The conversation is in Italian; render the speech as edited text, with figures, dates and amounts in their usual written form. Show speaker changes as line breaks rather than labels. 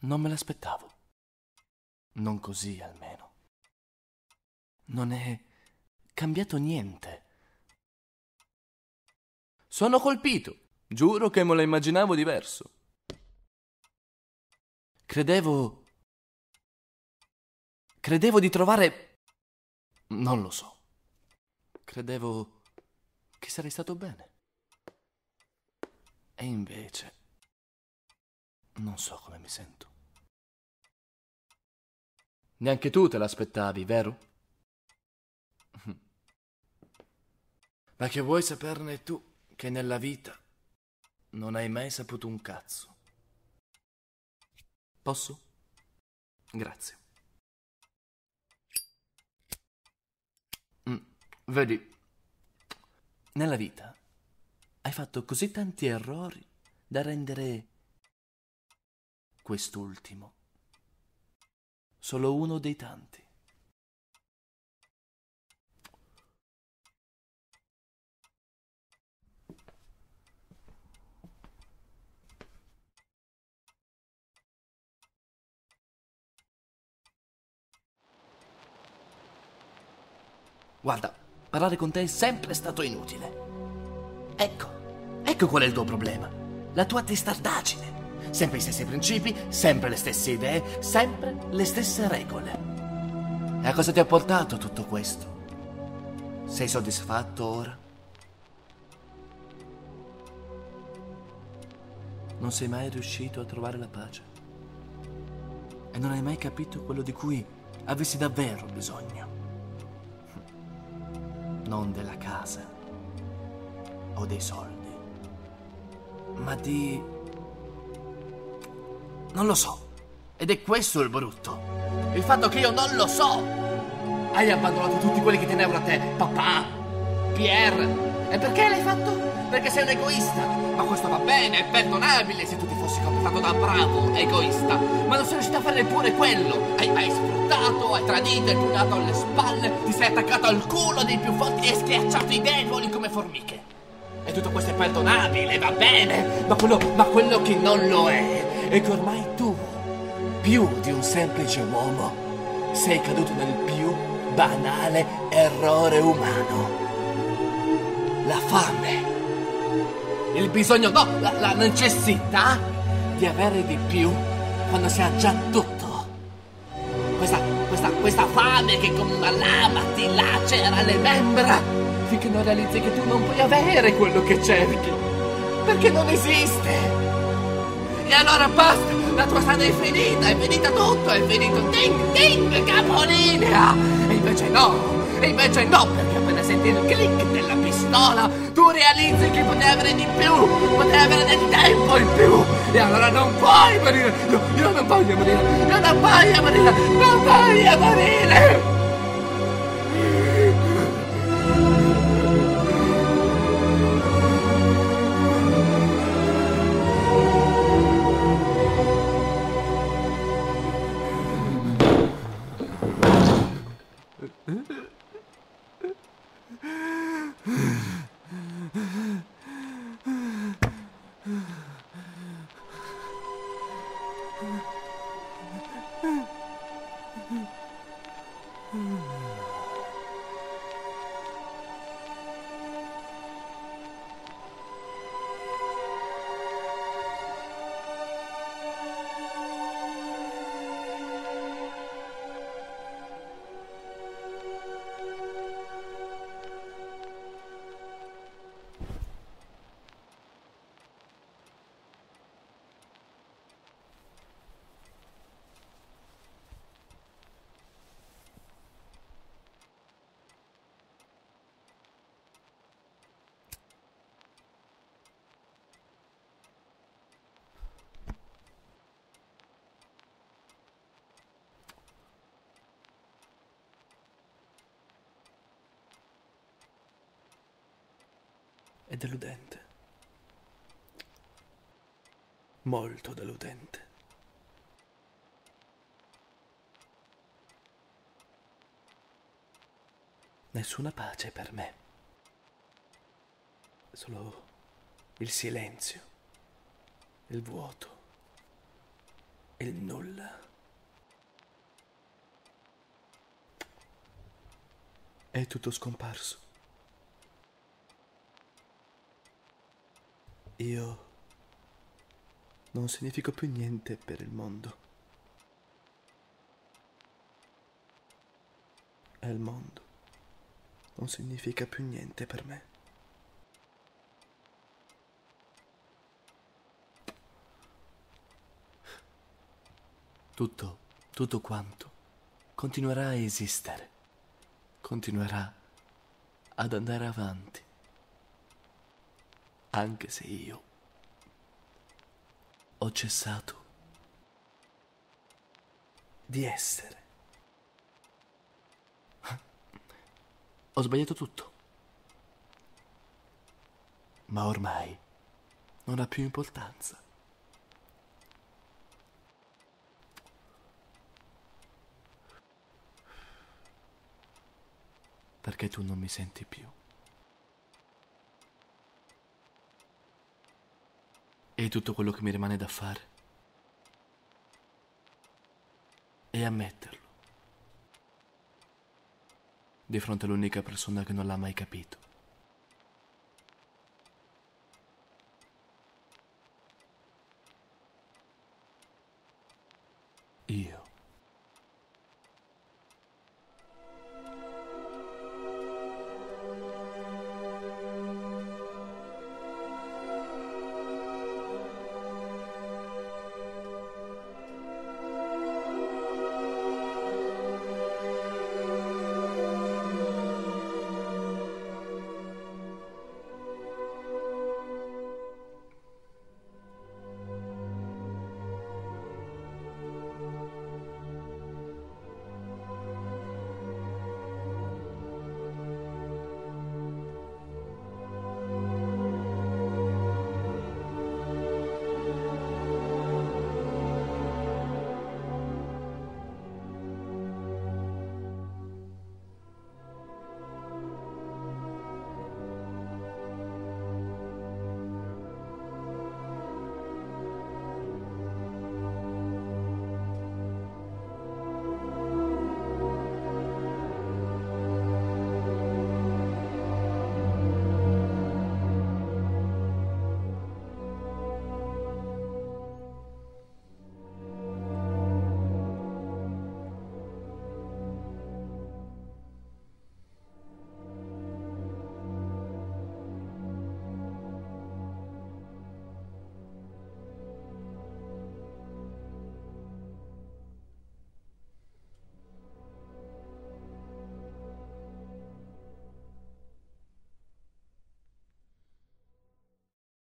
Non me l'aspettavo. Non così, almeno. Non è cambiato niente. Sono colpito. Giuro che me lo immaginavo diverso. Credevo di trovare... Non lo so. Credevo che sarei stato bene. E invece... non so come mi sento. Neanche tu te l'aspettavi, vero? Ma che vuoi saperne tu che nella vita non hai mai saputo un cazzo? Posso? Grazie. Vedi, nella vita hai fatto così tanti errori da rendere quest'ultimo solo uno dei tanti. Guarda, parlare con te è sempre stato inutile. Ecco qual è il tuo problema. La tua testardaggine. Sempre i stessi principi, sempre le stesse idee, sempre le stesse regole. E a cosa ti ha portato tutto questo? Sei soddisfatto ora? Non sei mai riuscito a trovare la pace. E non hai mai capito quello di cui avessi davvero bisogno. Non della casa o dei soldi, ma di... non lo so. Ed è questo il brutto. Il fatto che io non lo so. Hai abbandonato tutti quelli che tenevano a te. Papà, Pierre. E perché l'hai fatto? Perché sei un egoista. Ma questo va bene, è perdonabile se tu ti fossi comportato da bravo egoista. Ma non sei riuscito a fare neppure quello. Hai sfruttato, hai tradito, hai pugnato alle spalle, ti sei attaccato al culo dei più forti e hai schiacciato i deboli come formiche. E tutto questo è perdonabile, va bene. Ma quello che non lo è che ormai tu, più di un semplice uomo, sei caduto nel più banale errore umano. La fame. Il bisogno, no, la necessità di avere di più quando si ha già tutto. Questa fame che come una lama ti lacera le membra finché non realizzi che tu non puoi avere quello che cerchi, perché non esiste. E allora basta, la tua strada è finita tutto, è finito, ding ding, capolinea. E invece no, perché appena senti il click della pistola tu realizzi che potevi avere di più, potevi avere del tempo in più. E allora non puoi morire. No, io non voglio morire. Io non voglio morire. Non voglio morire. È deludente. Molto deludente. Nessuna pace per me. Solo il silenzio, il vuoto. il nulla. È tutto scomparso. Io non significo più niente per il mondo. E il mondo non significa più niente per me. Tutto quanto continuerà a esistere, continuerà ad andare avanti, anche se io ho cessato di essere. Ho sbagliato tutto, ma ormai non ha più importanza. Perché tu non mi senti più. E tutto quello che mi rimane da fare è ammetterlo di fronte all'unica persona che non l'ha mai capito.